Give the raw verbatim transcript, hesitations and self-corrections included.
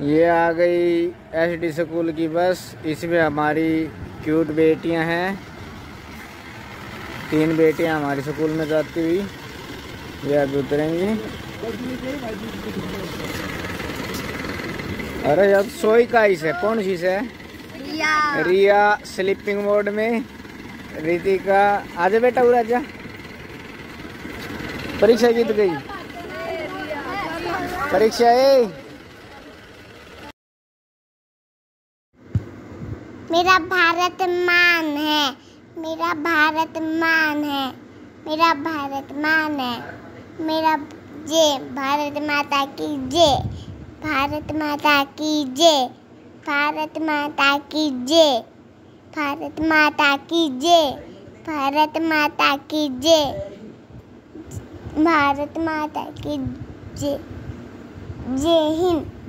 ये आ गई SD school की बस। इसमें हमारी क्यूट बेटियां हैं। तीन बेटियां हमारी स्कूल में जाती हुई ये अभी उतरेंगी। अरे अब सोई का ही से कौन सी से रिया रिया स्लीपिंग मोड में। रितिका आजा बेटा उड़ा जा। परीक्षा जीत गई। परीक्षा है। मेरा भारत मान है, मेरा भारत मान है, मेरा भारत मान है, मेरा जय भारत माता की जय, भारत माता की जय, भारत माता की जय, भारत माता की जय, भारत माता की जय, भारत माता की जय। जय हिंद।